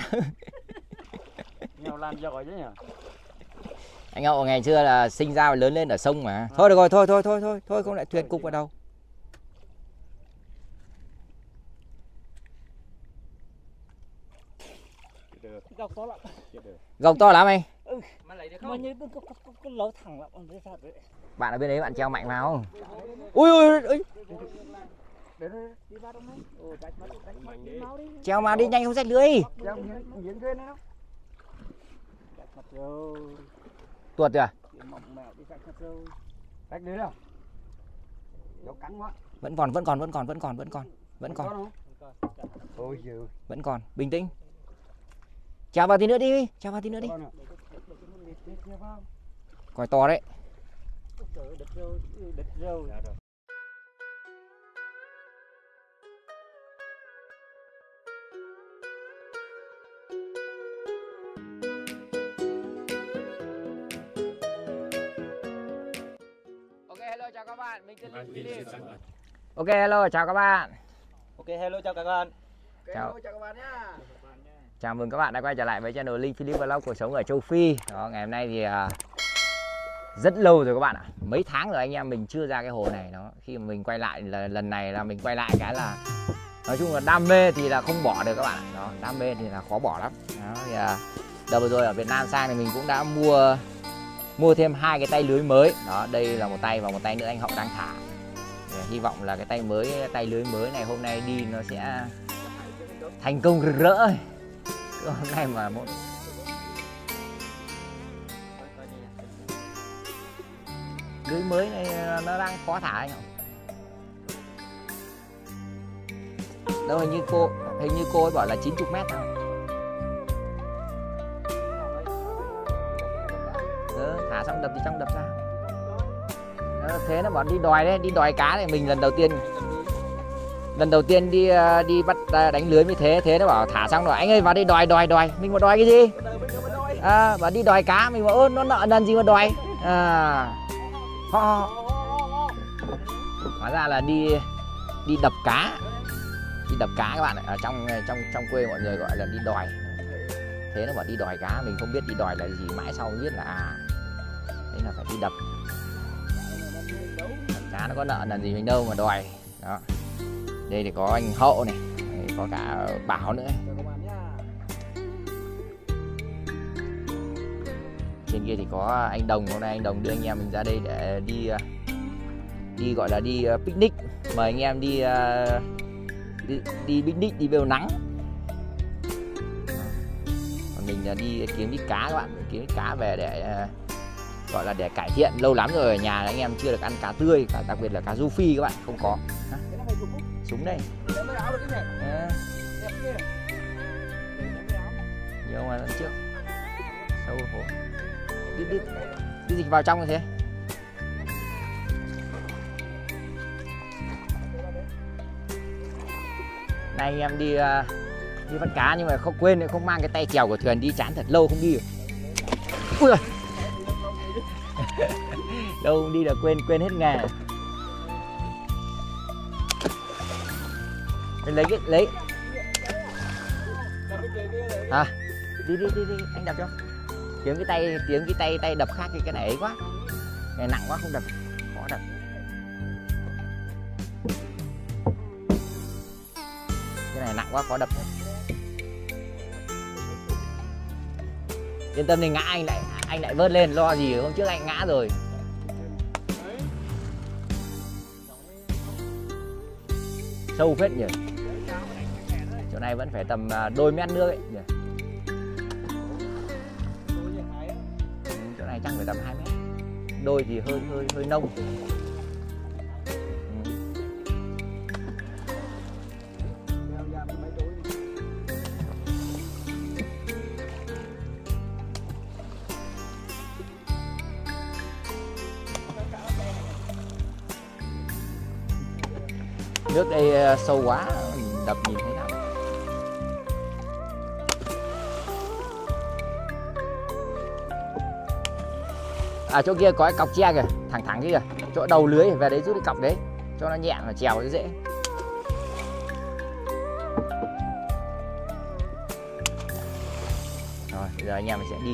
Nghèo làm giỏi chứ nhỉ. Anh Hậu ngày xưa là sinh ra và lớn lên ở sông mà. Thôi được rồi, thôi không lại thuyền cục vào đâu. Gọc to lắm. Gồng to lắm anh. Mà lấy được không? Mà như cứ lấu thẳng lắm đấy sao đấy. Bạn ở bên đấy bạn treo mạnh vào. Ui. Treo vào đi nhanh không rách lưới. Tuột rồi à? Vẫn còn, bình tĩnh. Treo vào tí nữa đi. Còi to đấy. Ok, hello chào các bạn, mình tên Philip. Ok, hello chào các bạn. Ok, hello chào các bạn. Chào các bạn nhá. Chào mừng các bạn đã quay trở lại với channel Linh Philip Vlog cuộc sống ở châu Phi. Đó, ngày hôm nay thì rất lâu rồi các bạn ạ. Mấy tháng rồi anh em mình chưa ra cái hồ này. Đó, khi mà mình quay lại lần này là mình quay lại cái là nói chung là đam mê thì là không bỏ được các bạn ạ. Đó, đam mê thì là khó bỏ lắm. Đó, thì đợt vừa rồi ở Việt Nam sang thì mình cũng đã mua thêm 2 cái tay lưới mới. Đó, đây là một tay và một tay nữa anh Hậu đang thả. Hy vọng là cái tay lưới mới này hôm nay đi nó sẽ thành công rực rỡ. Hôm nay mà lưới mới này nó đang khó thả anh ạ. Đâu hình như cô ấy bảo là 90 mét thôi. Thả xong đập thì trong đập ra. Thế nó bảo đi đòi đấy, đi đòi cá này. Mình lần đầu tiên đi bắt đánh lưới như thế nó bảo thả xong rồi anh ơi vào đây đòi. Mình mà đòi cái gì? Bảo đi đòi cá, mình bảo nó nợ nần gì mà đòi. Hóa ra là đi đập cá. Đi đập cá các bạn ạ. Ở trong quê mọi người gọi là đi đòi. Thế nó bảo đi đòi cá, mình không biết đi đòi là gì, mãi sau mới biết là đấy là phải đi đập. Cá nó có nợ nần gì mình đâu mà đòi. Đó. Đây thì có anh Hậu này, đây có cả Bảo nữa. Trên kia thì có anh Đồng, hôm nay anh Đồng đưa anh em mình ra đây để đi gọi là đi picnic, mời anh em đi picnic, đi bêu nắng. Còn mình đi kiếm ít cá các bạn, kiếm ít cá về để gọi là để cải thiện. Lâu lắm rồi ở nhà anh em chưa được ăn cá tươi, đặc biệt là cá rô phi các bạn không có. Súng đây. Nhiều mà lần trước sâu hồ. Đi dịch vào trong như thế. Này anh em đi bắt cá nhưng mà không quên không mang cái tay chèo của thuyền đi, chán thật lâu không đi rồi. Ui giời. Đâu không đi là quên hết nghề. Lấy đi anh đập cho. Kiếm cái tay đập khác, cái này ấy quá, cái nặng quá không đập, khó đập. Cái này nặng quá khó đập. Yên tâm thì ngã anh lại vớt lên, lo gì hôm trước anh ngã rồi. Sâu phết nhỉ. Chỗ này vẫn phải tầm đôi mét nước ấy nhỉ. Chỗ này chắc phải tầm 2 mét. Đôi thì hơi nông. Nước đây sâu quá, đập nhìn thấy nào. Chỗ kia có cái cọc tre kìa, thẳng kia kìa, chỗ đầu lưới về đấy rút cái cọc đấy cho nó nhẹ và chèo nó dễ. giờ anh em mình sẽ đi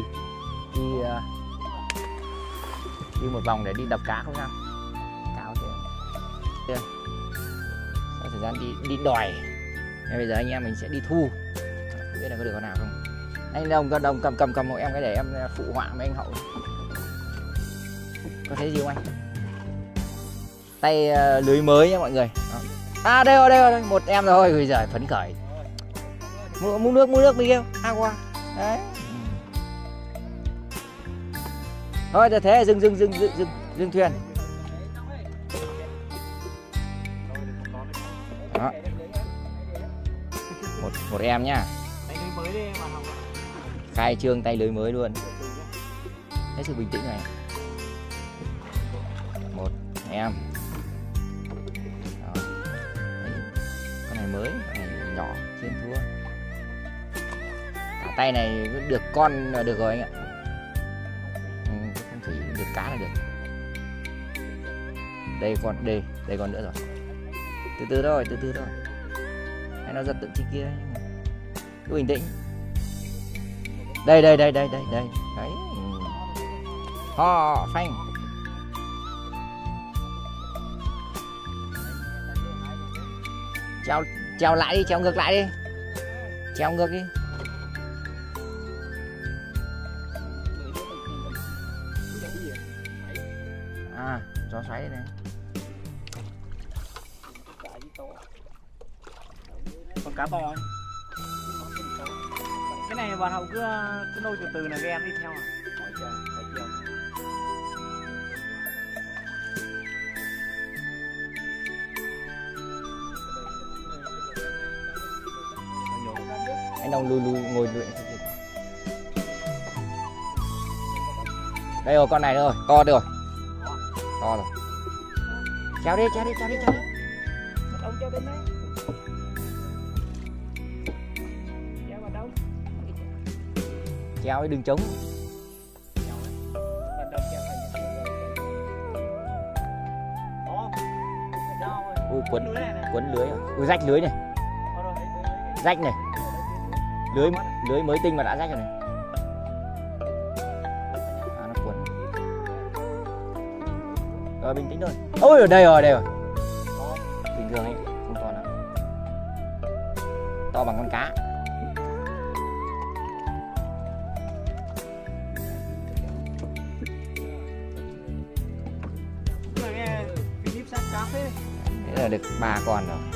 một vòng để đi đập cá không sao. Cao thế. Sau thời gian đi đòi. Nên bây giờ anh em mình sẽ đi thu. Không biết là có được con nào không. Anh Đồng cầm hộ em cái để em phụ họa với anh Hậu. Có thấy gì không anh? Tay lưới mới nhé mọi người. Đó. À đây rồi, một em rồi. Bây giờ phấn khởi. Mua nước mình kêu. Qua. Đấy. Thôi thế dừng thuyền. Đó. Một em nhá. Khai trương tay lưới mới luôn. Hết sự bình tĩnh này. Một em. Đó. Con này mới, con này nhỏ, trên thua. Cả tay này được con là được rồi anh ạ. Không chỉ được cá là được. Đây còn nữa rồi. Từ từ thôi. Hay nó giật tận trên kia. Cứ bình tĩnh. Đây. Đấy. Ho phanh. Treo lại đi, treo ngược lại đi. Treo ngược đi. À, gió xoáy đây này. Con cá bò ấy. Cái này bạn Hậu cứ nôi từ từ là các em đi theo à? Hỏi chiều. Anh Đồng lùi ngồi luyện. Đây rồi, con này rồi, to rồi. Treo đi. Ông treo đến đấy. Treo vào đâu? Treo ấy đừng trống. Ui quấn lưới. Ui rách lưới này. Rách này. Lưới mới tinh mà đã rách rồi này. À, nó cuốn. Rồi bình tĩnh thôi. Ôi ở đây rồi. Bình thường ấy, không to lắm. To bằng con cá. Thế là được 3 con rồi.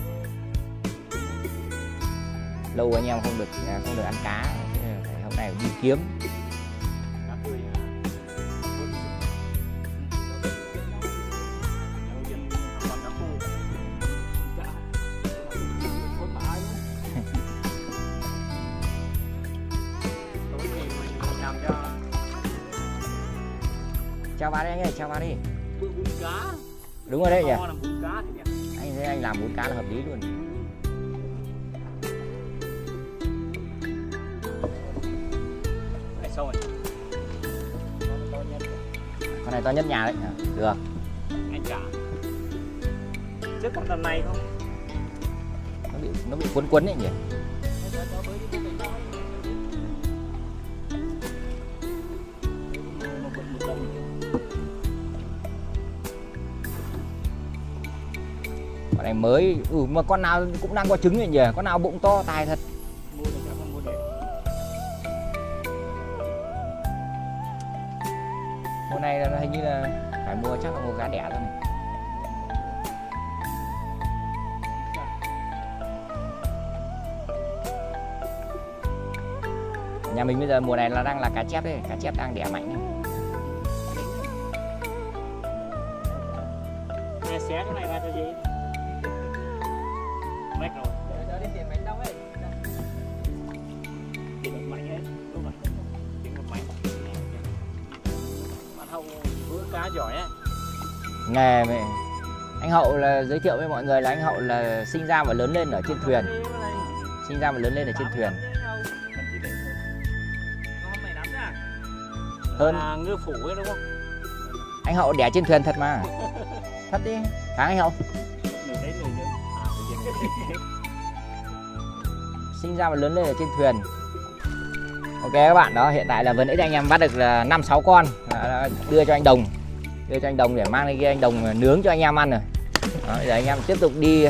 Lâu anh em không được ăn cá, hôm nay đi kiếm. Chào bà đây anh ơi, chào bà đi. Đúng rồi đấy nhỉ. Anh thấy anh làm bún cá là hợp lý luôn. Con này to nhất nhà đấy. Được. Anh cả. Trước con tầm này không? Nó bị quấn đấy nhỉ. Con này mới, mà con nào cũng đang có trứng rồi nhỉ, con nào bụng to tài thật. Mùa này là hình như là phải mua, chắc là mua cá đẻ thôi này. Nhà mình bây giờ mùa này là đang là cá chép đấy, cá chép đang đẻ mạnh đấy. Xé cái này ra cho gì? Mệt rồi. Để đi tìm bánh đâu ấy. Tìm mạnh hết. Đúng rồi. Tìm một mạnh. Bạn Hậu vớt cá giỏi á. Nghề mẹ. Anh Hậu là giới thiệu với mọi người là anh Hậu là sinh ra và lớn lên ở trên thuyền. Sinh ra và lớn lên ở trên thuyền. Hơn ngư phủ ấy đúng không? Anh Hậu đẻ trên thuyền thật mà. Thật đi. Hả anh Hậu? Sinh ra và lớn lên ở trên thuyền. Ok các bạn, đó hiện tại là vừa nãy anh em bắt được là 5-6 con, đưa cho anh Đồng, để mang lên kia anh Đồng nướng cho anh em ăn rồi. Đó, giờ anh em tiếp tục đi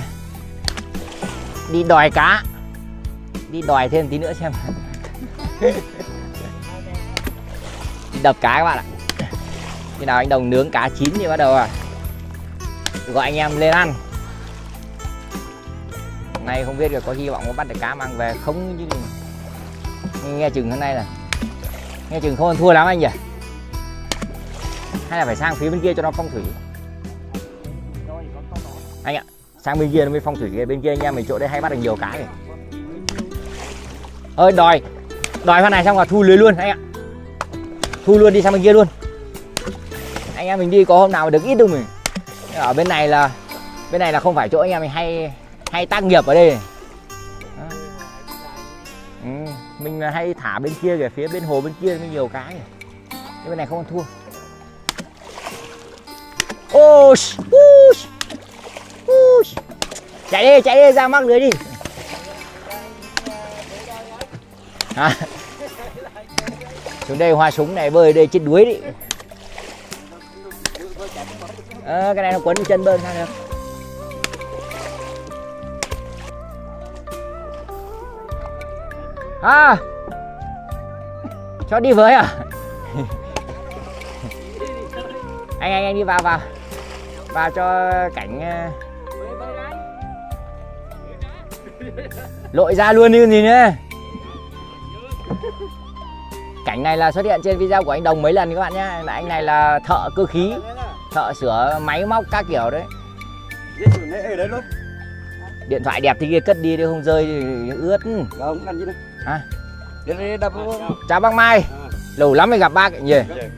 đòi cá, đi đòi thêm tí nữa xem. Đi đập cá các bạn ạ. Khi nào anh Đồng nướng cá chín thì bắt đầu gọi anh em lên ăn. Hôm nay không biết là có hy vọng có bắt được cá mang về không chứ. Nghe chừng hôm nay là nghe chừng không ăn thua lắm anh nhỉ, hay là phải sang phía bên kia cho nó phong thủy anh ạ, sang bên kia nó mới phong thủy, bên kia anh em mình chỗ đây hay bắt được nhiều cá rồi. Ơi đòi con này xong là thu lưới luôn anh ạ, thu luôn đi sang bên kia luôn. Anh em mình đi có hôm nào mà được ít đâu mình, ở bên này là không phải chỗ anh em mình hay tác nghiệp ở đây. Mình hay thả bên kia kìa, phía bên hồ bên kia mới nhiều cái. Cái bên này không ăn thua. Chạy đi ra mắc lưới đi. Xuống đây hoa súng này bơi đây chết đuối đi. Cái này nó quấn chân bơi sao được. Cho đi với à? anh đi vào cho cảnh lội ra luôn như gì nữa. Cảnh này là xuất hiện trên video của anh Đồng mấy lần các bạn nhé. Anh này là thợ cơ khí, thợ sửa máy móc các kiểu đấy. Điện thoại đẹp thì kia cất đi để không rơi thì ướt. Không ăn gì đâu. Chào bác Mai. Lâu lắm mới gặp bác nhỉ.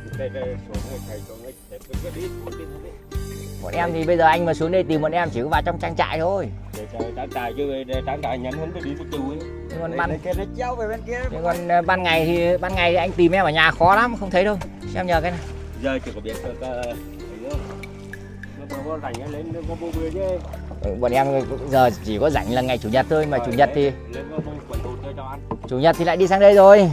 Bọn em thì bây giờ anh mà xuống đây tìm bọn em chỉ có vào trong trang trại thôi. Trang trại chứ trang trại nhắn hơn đi với chú ấy. Còn ban ngày thì anh tìm em ở nhà khó lắm, không thấy đâu. Xem nhờ cái này. Giờ chỉ có biết nó rảnh lên nó mua bữa chứ. Bọn em giờ chỉ có rảnh là ngày chủ nhật thôi, mà chủ nhật thì lại đi sang đây rồi.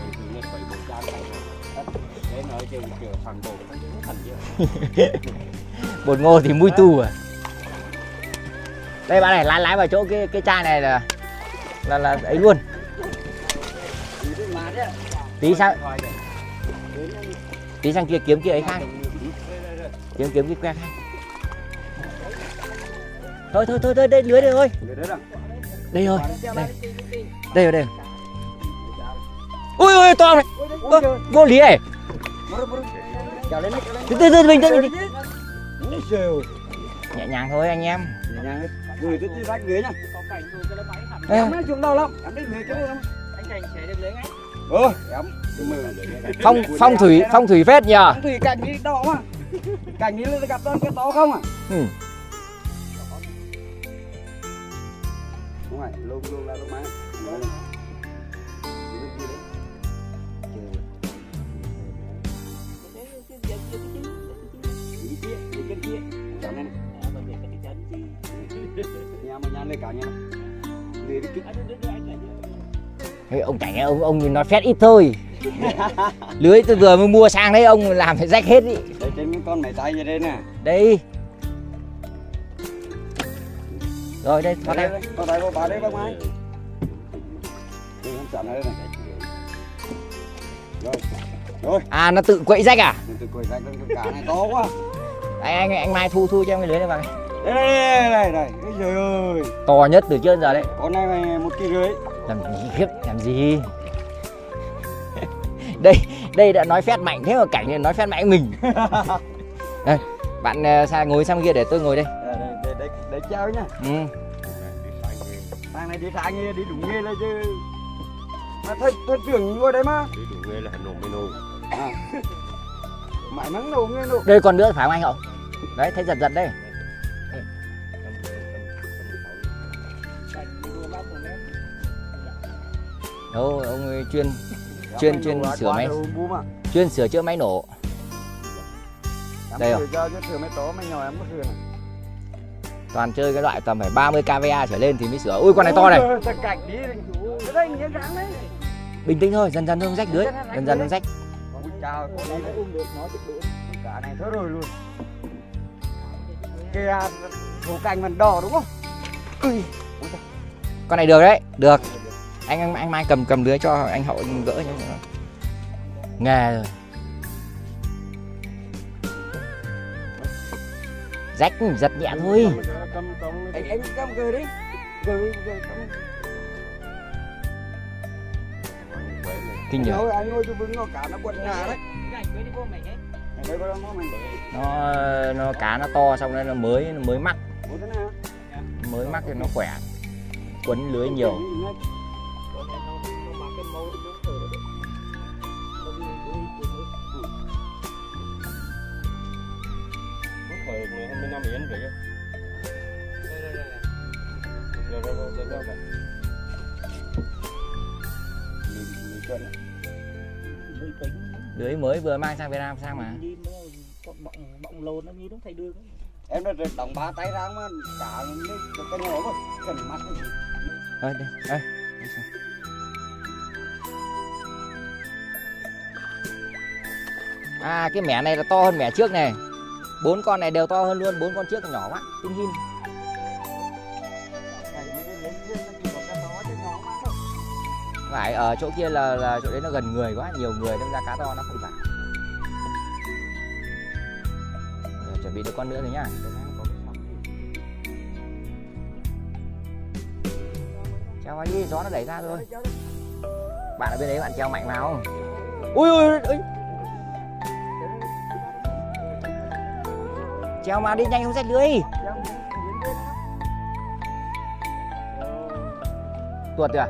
Bột ngô thì mui tu à. Đây bạn này lái vào chỗ cái chai này là ấy luôn. Tí sang kia kiếm kia ấy khác. Kiếm cái que khác. Thôi đây lưới đây thôi. Đây rồi. Đây. Ui to này. Vô lý này. Từ bình tĩnh. Nhẹ nhàng thôi anh em. Gửi tôi rách lưới nha. Em nó xuống đâu lắm. Em đi lưới cái lắm. Anh Cảnh sẽ được lưới ngay. Phong thủy phết nhờ. Phong thủy cảnh đi đỏ mà. Cảnh đi gặp con cái to không à? Đúng rồi, luôn là lúc má. Ông Cảnh ông nói phét ít thôi. Lưới tôi vừa mới mua sang đấy, ông làm phải rách hết đi. Đây trên cái con mày tay như đây nè. Đây. Rồi đây, thoát đây. Con tay của bà đấy bác Mai. Không chọn ở đây này. Rồi. À nó tự quậy rách à? Tự quậy rách con cá này to quá. Anh Mai thu cho em cái lưới này vào. Đây. Trời ơi. To nhất từ trước đến giờ đấy. Con này 1,5 kg. Làm gì? Đây đã nói phét mạnh thế mà Cảnh này nói phét mạnh mình. Đây, bạn ngồi sang kia để tôi ngồi đây. Để treo nhá. Thằng này đi sang nghe, đi đúng nghe là chứ. Mà thật trưởng ngồi đây mà. Đi đúng nghe là nổ mới nổ. Mãi nắng nổ nghe nổ. Đây còn nữa phải không anh hậu? Đấy, thấy giật đây. Đâu, ông ấy chuyên sửa máy, chuyên sửa chữa máy nổ. Đây rồi. Toàn chơi cái loại tầm phải 30 kVA trở lên thì mới sửa. Ui con này to này. Bình tĩnh thôi, dần dần nó rách lưới, dần dần nó rách. Ui chào, Nó ôm được, nó chụp được. cả này thôi rồi luôn. Kìa, thủ cành mình đỏ đúng không? Ui. Con này được đấy, được. Anh Mai cầm lưới cho anh Hậu gỡ nhá. Nghề rồi. Rách giật nhẹ thôi. Anh cầm gửi đi. Gửi. Kinh nhỉ. Anh ngồi cho vững nó cả nó quật nhà đấy. Đây có đâu mình. Nó cá nó to xong rồi nó mới mắc. Mới mắc thì nó khỏe. Quấn lưới nhiều. Lưới mới vừa mang sang Việt Nam sang mà. Bọng lồn nó như đúng thầy đường. Em đã đóng 3 tay ra mà cả cái nhỏ mà cần mắt. Thôi đi, đây. À cái mẻ này là to hơn mẻ trước này. 4 con này đều to hơn luôn, 4 con trước là nhỏ quá, tin hin. Phải ở chỗ kia là chỗ đấy nó gần người quá, nhiều người đâm ra cá to nó không phải. Rồi, chuẩn bị được con nữa rồi nhá. Treo vào đi, gió nó đẩy ra thôi. Bạn ở bên đấy bạn treo mạnh vào. Ui ui ui. Treo mà đi nhanh không rách lưới. Tuột rồi à?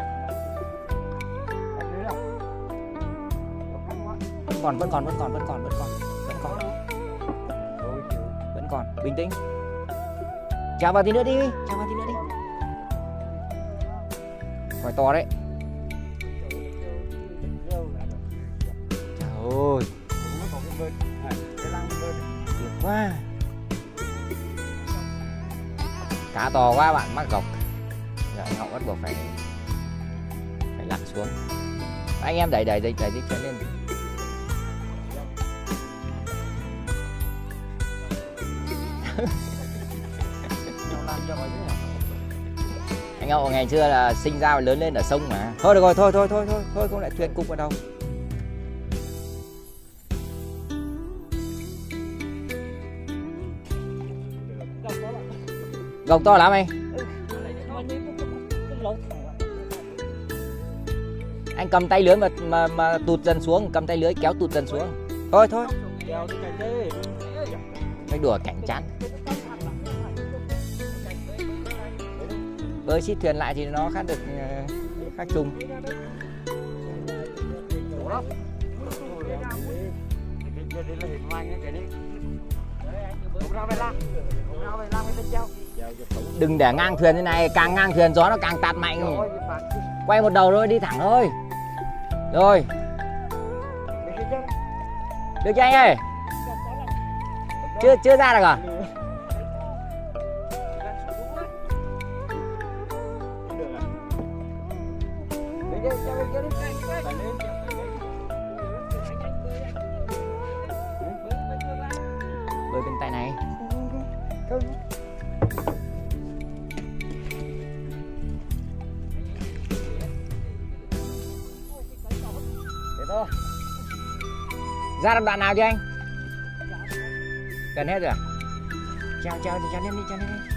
Vẫn còn, bình tĩnh. Treo vào tí nữa đi, Coi to đấy. Trời ơi. Tuyệt quá. Cá to quá bạn, mắc gọc. Giờ anh Hậu bắt buộc phải lặn xuống. Anh em đẩy chuyển lên. Anh Hậu ngày xưa là sinh ra và lớn lên ở sông mà. Thôi được rồi, thôi không lại thuyền cục vào đâu. Gọc to lắm anh. Anh cầm tay lưới mà tụt dần xuống, cầm tay lưới kéo tụt dần xuống. Thôi. Anh đùa cảnh chán. Bơi xít thuyền lại thì nó khác được khác chung. Đừng để ngang thuyền thế này, càng ngang thuyền gió nó càng tạt mạnh. Quay một đầu thôi, đi thẳng thôi. Rồi. Được chưa anh ơi? Chưa ra được à? Bơi bên tay này. Ra được đoạn nào chưa anh? Gần hết rồi à? Treo lên đi.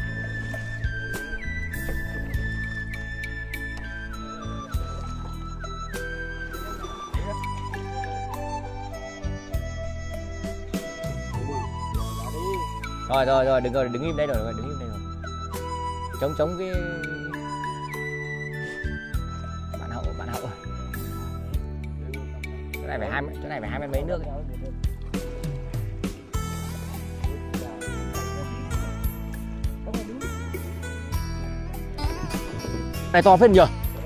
Rồi, đứng im đây rồi. Chống cái bạn Hậu. Chỗ này phải 20 mấy nước. Này to phết nhỉ.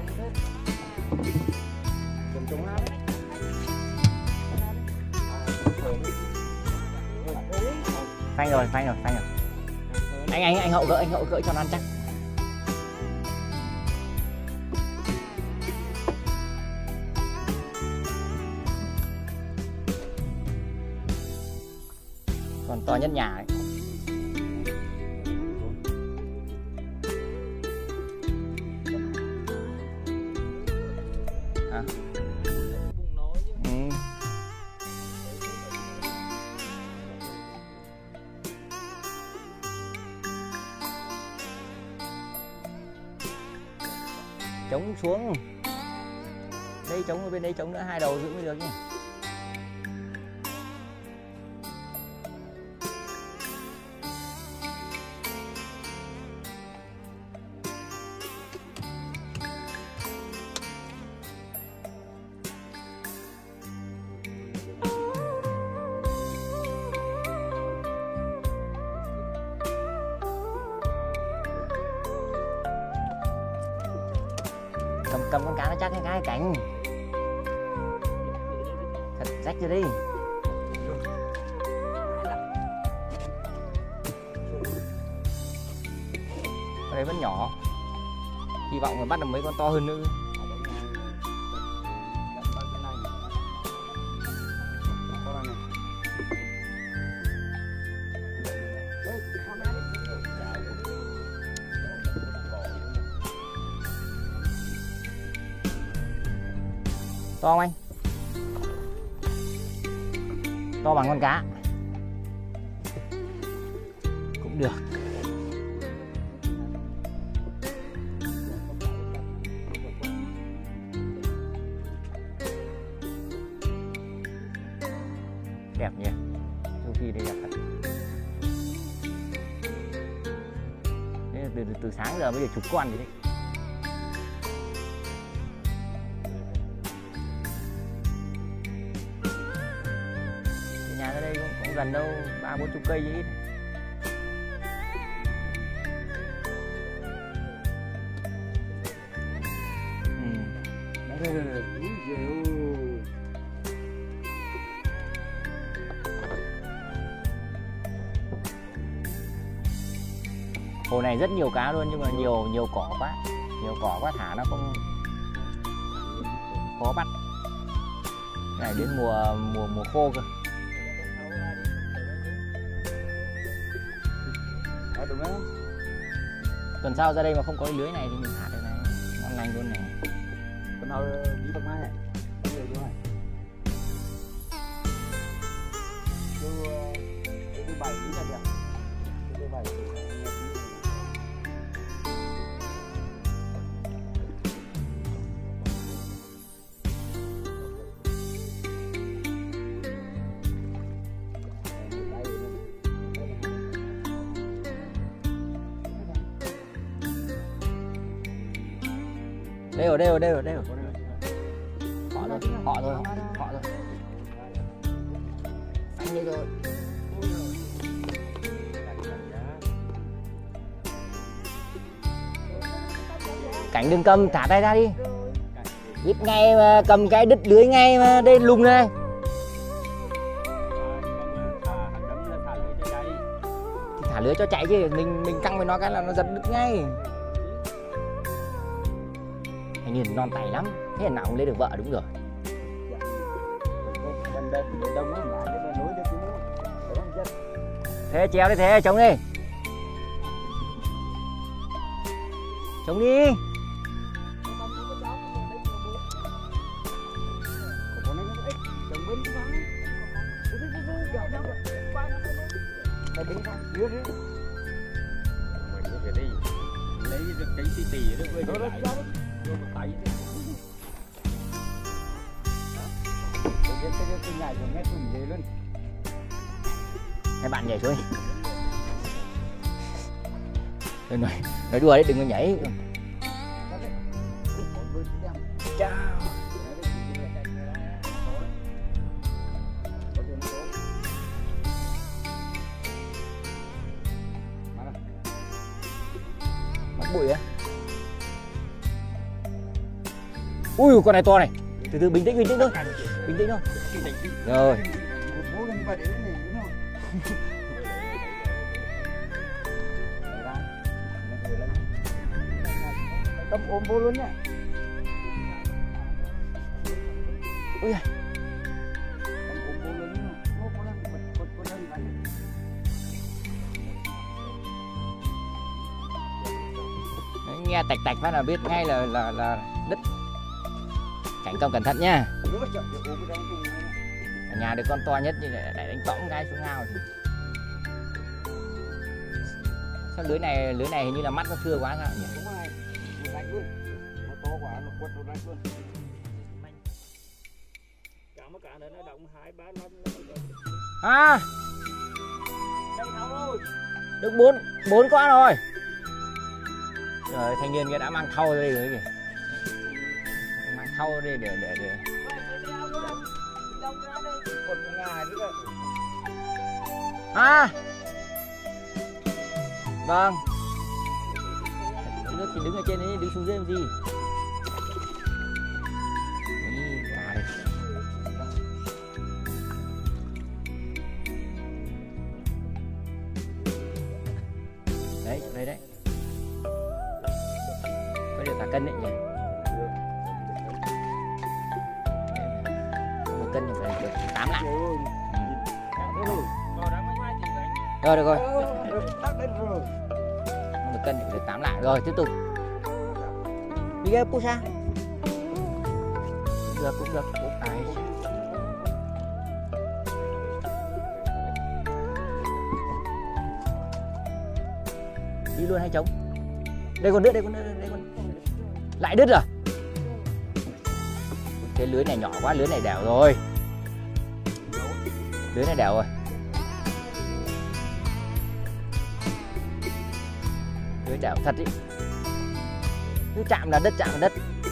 Phanh rồi. Anh Hậu gỡ cho nó ăn chắc. to nhất nhà ấy. À. Ừ. Trống xuống đây, trống ở bên đây, trống nữa, hai đầu giữ mới được nhỉ. Cầm con cá nó chắc cái cánh thật rách cho đi. Con đấy vẫn nhỏ, hy vọng là bắt được mấy con to hơn nữa. To không anh? To bằng con cá cũng được. Đẹp nhỉ, châu Phi đây đẹp thật. Từ sáng giờ mới được chục con rồi đấy. Nhà ra đây cũng gần đâu, 30-40 cây chứ ít. Hồ này rất nhiều cá luôn nhưng mà nhiều cỏ quá thả nó không khó bắt. Này đến mùa khô cơ. Đúng không? Tuần sau ra đây mà không có cái lưới này thì mình thả được này, ngon lành luôn này. Tuần nào đi bạc mai này, có người luôn này. Thứ 7 đi là đẹp. Thứ 7 thì đây rồi. Họ thôi. Anh đi rồi. Cảnh đừng cầm, thả tay ra đi. Ít ngay mà, cầm cái đứt lưới ngay mà, đây lùng này. Thả lưới cho chạy chứ, mình căng với nó cái là nó giật đứt ngay. Anh nhìn non tay lắm, thế nào cũng lấy được vợ đúng rồi. Thế treo đi, thế chống đi. Chống đi. lấy được cái tỉ đó với nó tay Hai bạn nhảy xuống đi. Nói đùa đấy, đừng có nhảy. Chào. Bắt bụi á. Ui con này to này. Từ từ bình tĩnh thôi. Bình tĩnh thôi. Rồi. Tâm ôm vô luôn nhá. Ui giời. Tâm ôm vô luôn nhá. nghe tạch tạch phát là biết ngay là đứt. Cảnh công cẩn thận nha. Ở nhà được con to nhất thì để đánh tõng cái xuống ngao thì. Sao lưới này hình như là mắt nó thưa quá sao nhỉ? À, được bốn con rồi. Trời, thanh niên kia đã mang thau ra đây rồi kìa. Mang thau ra đây để. À, vâng. Nước thì đứng ở trên đấy, đứng xuống dưới làm gì? Đấy, cá đây. Đấy, chỗ đây đấy. Có được cả cân đấy nhỉ? Một cân thì phải được 8 lạng. Rồi, được rồi. Một cân thì được 8 lạng. Rồi, tiếp tục. Đi ghê, puxa. Cũng được. Đấy. Đi luôn hay trống? Đây còn đứt, đây còn. Lại đứt rồi. Cái lưới này nhỏ quá, lưới này đẻo rồi. Lưới này đẻo rồi. Lưới đẻo thật ý. Cứ chạm là đất.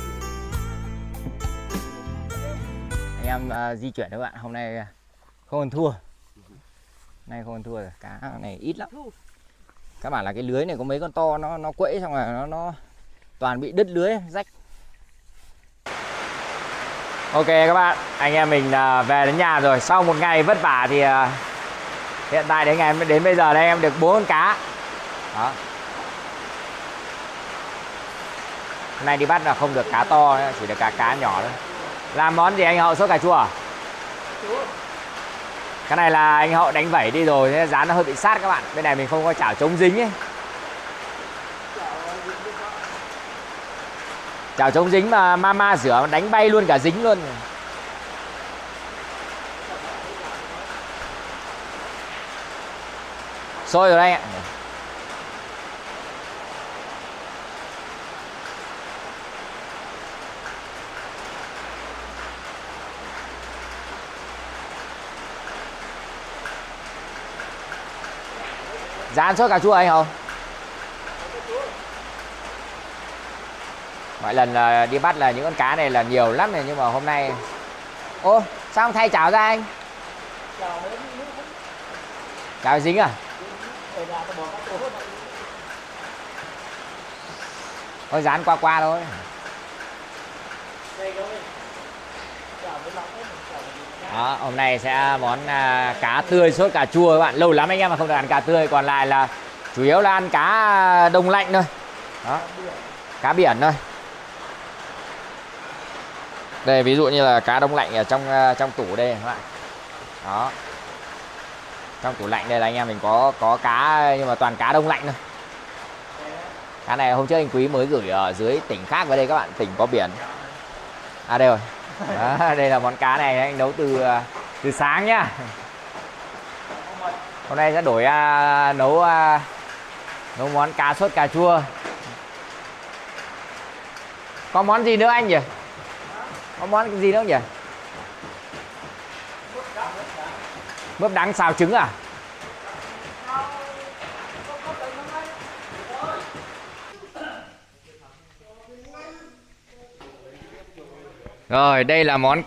Anh em di chuyển các bạn, hôm nay không ăn thua. Nay không ăn thua rồi, cá này ít lắm. Các bạn là cái lưới này có mấy con to nó quẫy xong rồi nó toàn bị đứt lưới rách. Ok các bạn, anh em mình về đến nhà rồi. Sau một ngày vất vả thì hiện tại đến bây giờ đây em được 4 con cá. Đó. Hôm nay đi bắt là không được cá to, chỉ được cá nhỏ thôi. Làm món gì anh Hậu? Sốt cà chua à? Cái này là anh Hậu đánh vẩy đi rồi, nên rán nó hơi bị sát các bạn. Bên này mình không có chảo chống dính ấy. Chảo chống dính mà mama rửa đánh bay luôn cả dính luôn. Sôi rồi đây ạ. Rán sốt cà chua anh Hậu. Mọi lần là đi bắt là những con cá này là nhiều lắm này, nhưng mà hôm nay. Ô, sao không thay chảo ra anh? Chảo dính à? Thôi dán qua thôi. Đó, hôm nay sẽ món cá tươi sốt cà chua các bạn. Lâu lắm anh em mà không được ăn cá tươi, còn lại là chủ yếu là ăn cá đông lạnh thôi. Đó, cá biển thôi. Đây ví dụ như là cá đông lạnh ở trong tủ đây các bạn. Đó. Trong tủ lạnh đây là anh em mình có cá, nhưng mà toàn cá đông lạnh thôi. Cá này hôm trước anh Quý mới gửi ở dưới tỉnh khác vào đây các bạn, tỉnh có biển. À đây rồi. Đó, đây là món cá này anh nấu từ sáng nhá. Hôm nay sẽ đổi nấu món cá sốt cà chua. Có món gì nữa anh nhỉ? Có món gì nữa nhỉ? Mướp đắng xào trứng à? Rồi đây là món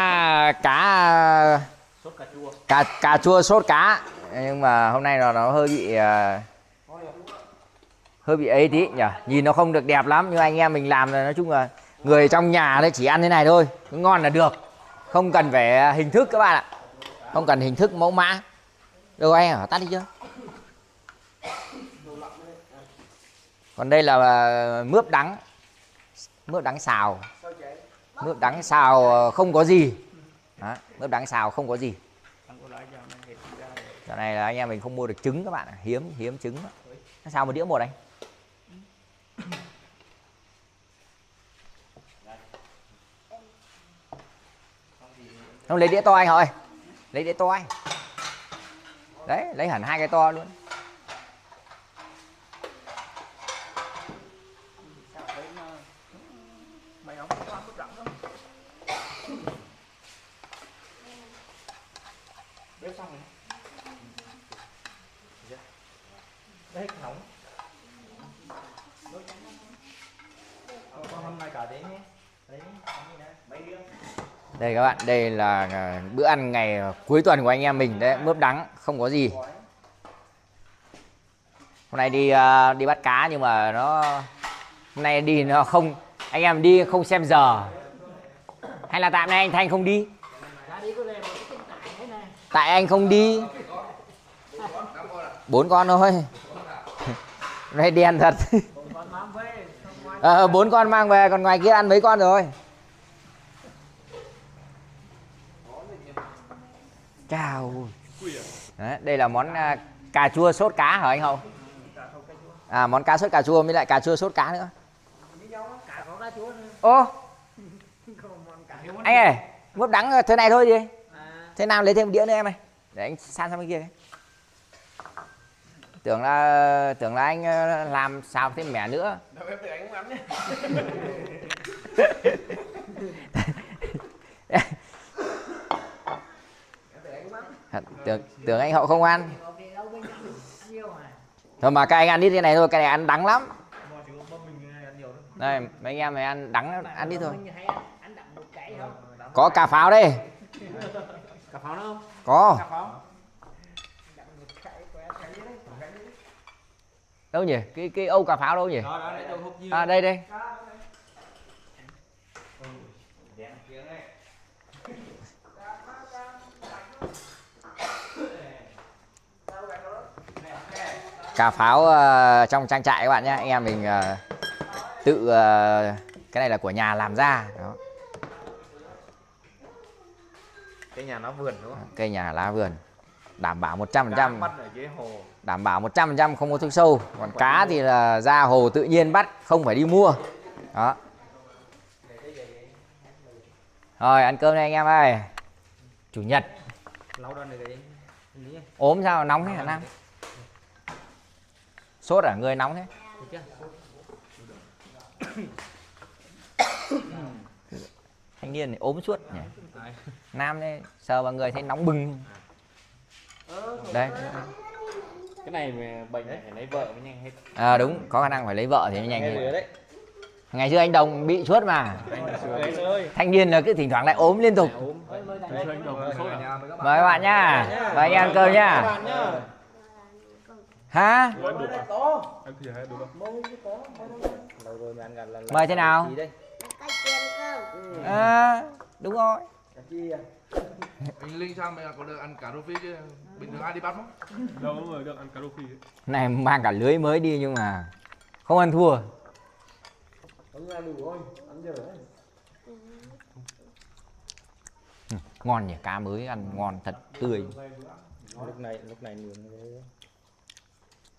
cà chua sốt cá. Nhưng mà hôm nay nó hơi bị ấy tí nhỉ. Nhìn nó không được đẹp lắm, nhưng anh em mình làm là nói chung là người trong nhà đấy chỉ ăn thế này thôi, ngon là được, không cần phải hình thức các bạn ạ, không cần hình thức mẫu mã. Được anh hả? Tắt đi chưa? Còn đây là mướp đắng xào. Mướp đắng xào không có gì. Đó, mướp đắng xào không có gì. Giờ này là anh em mình không mua được trứng các bạn ạ, hiếm trứng. Nó xào một đĩa một anh. Không lấy đĩa to anh ơi, lấy đĩa to anh. Đấy, lấy hẳn 2 cái to luôn. Đấy nóng. Con hôm nay cả đấy nhé. Đấy, mấy đứa. Đây các bạn, đây là bữa ăn ngày cuối tuần của anh em mình đấy, mướp đắng, không có gì. Hôm nay đi bắt cá nhưng mà hôm nay đi nó không, anh em đi không xem giờ. Hay là tạm nay anh Thanh không đi? Tại anh không đi. 4 con thôi. Đây đen thật. 4 con mang về, còn ngoài kia ăn mấy con rồi. Chào. Đấy, đây là món cà chua sốt cá hả anh Hậu? À, món cá sốt cà chua với lại cà chua sốt cá nữa. Ô, anh ơi, mướp đắng thế này thôi gì? Thế nào lấy thêm một đĩa nữa em ơi, để anh san sang bên kia. Tưởng là anh làm xào thêm mẻ nữa. Tưởng anh Hậu không ăn. Thôi mà các anh ăn ít thế này thôi, cái này ăn đắng lắm. Đây, mấy anh em mày ăn đắng, ăn ít thôi. Có cà pháo đây. Cà pháo nữa không? Có. Cà pháo. Đâu nhỉ? Cái âu cà pháo đâu nhỉ? À đây đây. Cà pháo trong trang trại các bạn nhé, anh em mình tự cái này là của nhà làm ra. Đó. Cái nhà nó vườn đúng không? Cây nhà lá vườn, đảm bảo 100%. Bắt ở dưới hồ. Đảm bảo 100% không có thuốc sâu. Còn cá thì là ra hồ tự nhiên bắt, không phải đi mua. Đó. Rồi ăn cơm đây anh em ơi. Chủ nhật. Ốm sao nóng thế hả Nam? Sốt à, người nóng thế? Thanh niên này ốm suốt nhỉ. Nam đây sờ vào người thấy nóng bừng. Đây. Cái này mà bệnh này phải lấy vợ mới nhanh hết. À đúng, có khả năng phải lấy vợ thì mới nhanh hết. Ngày xưa anh Đồng bị suốt mà. Thanh niên là cứ thỉnh thoảng lại ốm liên tục. Mời các bạn nhá. Mời anh em ăn cơm nhá. Hả? Mời thế nào? À, đúng rồi. Anh Linh sao mày có được ăn cá rô phi chứ? Bình thường ai đi bắt không? Đâu có người được ăn cá rô phi. Này mang cả lưới mới đi nhưng mà không ăn thua. Ngon nhỉ, cá mới ăn ngon thật tươi. Lúc này nướng